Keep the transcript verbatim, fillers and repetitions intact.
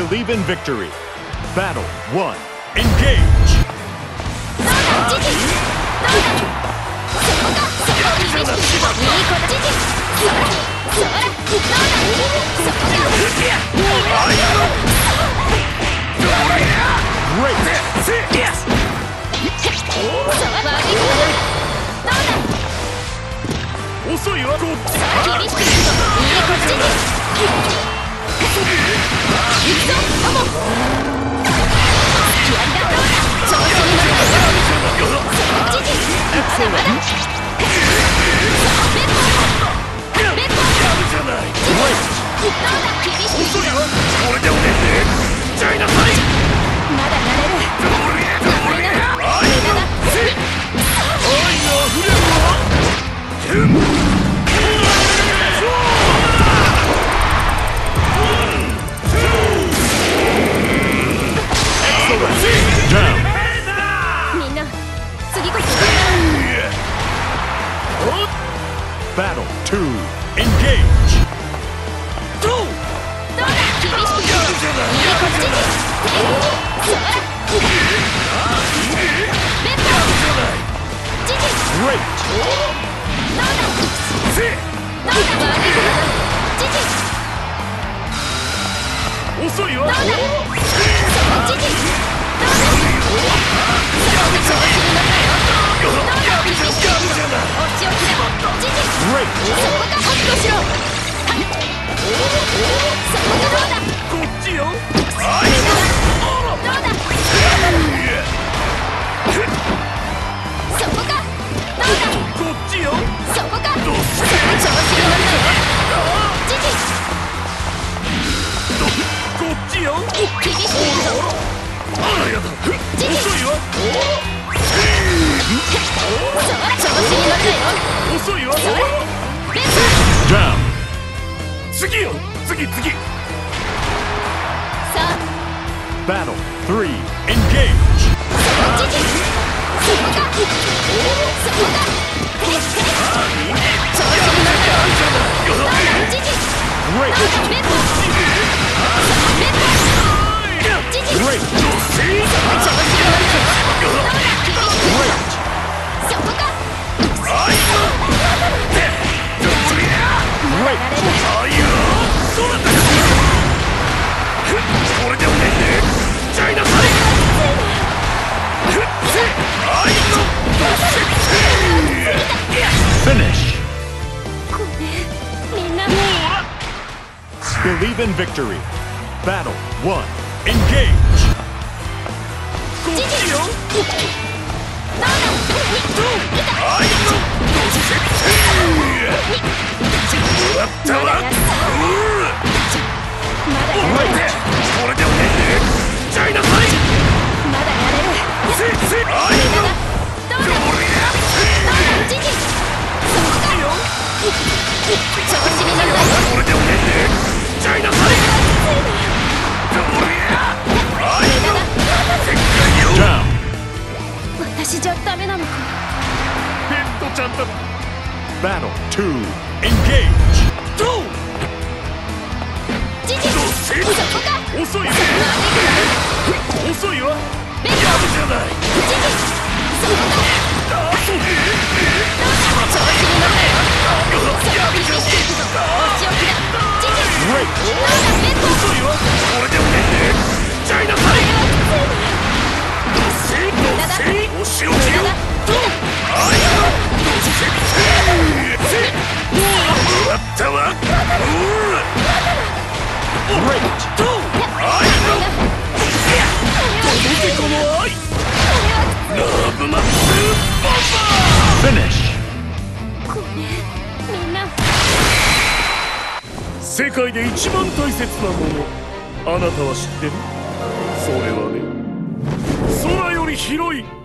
Believe in victory. Battle one. Engage. Great. Yes. 遅いわ。厳しくいいこっち行くぞ。カモン。気合だ。調子に乗るよ。ジジ。まだまだ。ベッド。ベッド。じゃない。どうだ。厳しくいいぞ。これでおねんね。ちゃいなさい。まだやれる。甘いな。無駄だ。愛が溢れるわ。みんな次こそ Battle two. Engage. どうだ。厳しくいいこっちに。そら。ベッド。ジジ。 Great. どうだ。どうだ。悪いことだ。ジジ。遅いわ。どうだ。ジジ。どうだ。調子に乗ったよ。どうだ。厳しくいいぞ。お仕置きだ。ジジ。そこか。発動しろ。そこか。どうだ。こっちよ。どうだ。そこか。どうだ。こっちよ。そこか。調子に乗ったよ。ジジ。こっちよ。厳しくいいぞ。あらやだ。遅いわ。そら調子に乗ったよ。遅いわ。そらベッド。 Down. 次よ。次次。さあ。 Battle three. Engage. ジジ。そこか。そこか。調子に乗ったよ。どうだ。ジジ。 Great. ベッド。ベッド。ジジ。 Great. 調子に乗ったよ。どうだ。厳しく。 Great. そこか。 Great. あいよ。そうだったか。これでおねんね。ちゃいなさい。あいよ。 Finish. ごめん。みんな。 Believe in victory. Battle one. Engage. こっちよ。どうだ。あいよ。やったわ。まだやる。これでおねんね。ちゃいなさい。まだやれる。せせ。あいよ。どうだ。どうだ。ジジ。そこかよ。調子に乗るわよ。これでおねんね。ちゃいなさい。どりゃ。あいよ。せっかいよ。 Down. 私じゃダメなのか。ペットちゃんだ。 Battle two. Engage. どう。ジジ。そこか。遅い。遅いわ。ベッド。じゃない。ジジ。そこか。どうだ。調子に乗ったよ。そこ厳しく。お仕置きだ。ジジ。 Great. どうだ。ベッド。遅いわ。これでおねんね。ちゃいなさい。どうせ。どうせ。お仕置きよ。どう。あいよ。どうせ。せ。終わったわ。 Great. どう。あいよ。届けこの愛。ラブマックスボンバー。 Finish. ごめん。みんな。世界で一番大切なもの、あなたは知ってる？それはね、空より広い